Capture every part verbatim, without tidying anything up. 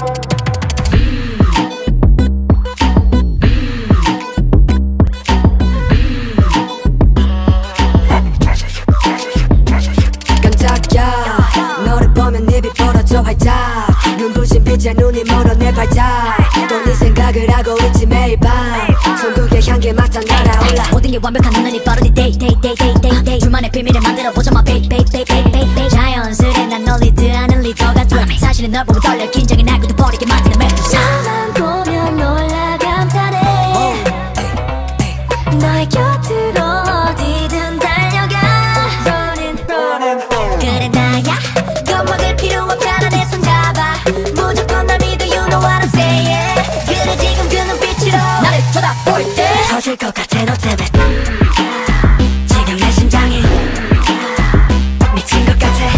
너를 보면 입이 벌어져 활짝 눈부신 빛에 눈이 멀어 내 발작 또 네 생각을 하고 있지 매일 밤 천국의 향기 맡아 날아올라 모든 게 완벽한 눈이 빠르니 day day day day day day 둘만의 비밀을 만들어보자 my babe babe babe babe babe babe 자연스레 난 널 리드하는 리더가 돼 사실은 널 보면 떨려 긴장이 날 굳어버리게 만드는 멘트 나만 보면 놀라 감탄해 너의 곁으로 어디든 달려가 Running running 그래 나야 겁먹을 필요 없잖아 내 손 잡아 무조건 날 믿어 you know what I'm saying 그래 지금 그 눈빛으로 나를 쳐다볼 때 터질 것 같아 너 때문에 지금 내 심장이 미친 것 같아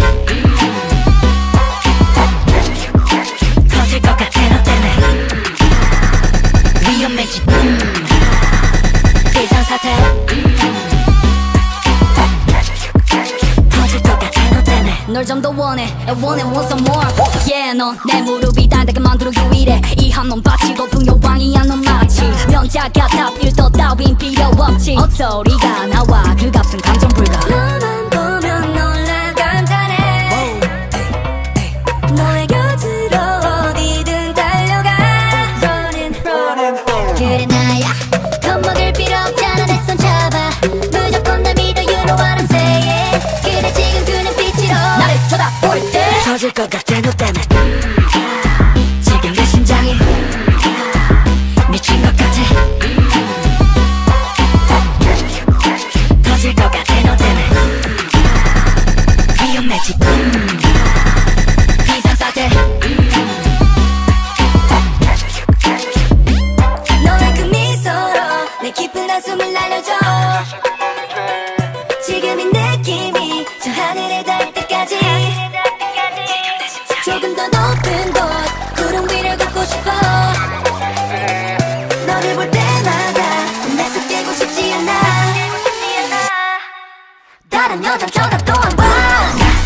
터질 것 같아 너 때문에 위험해지 비상사태 터질 것 같아 너 때문에 널 좀 더 원해 I want it want some more yeah 넌 내 무릎이 달다게 만들어 유일해 이 한 놈 바치고 풍요왕이야 넌 마치 명작 같아 필터 따윈 필요 없지 헛소리가 나와 그 값은 감정 불가 너만 보면 놀라 감탄해 너의 곁으로 어디든 달려가 Running running 그래 나야 겁먹을 필요 없잖아 내 손 잡아 무조건 날 믿어 you know what I'm saying 그래 지금 그 눈빛으로 나를 쳐다볼 때 터질 것 같아 너 때문에 지금 내 심장이 미친 것 같아 터질 것 같아 너 때문에 위험해지 비상사태 너의 그 미소로 내 깊은 한숨을 날려줘 지금 이 느낌이 저 하늘에 닿을 때까지 조금 더 높은 곳 구름 위를 걷고 싶어 너를 볼 때마다 내 속 깨고 싶지 않아 다른 여자 쳐다도 한번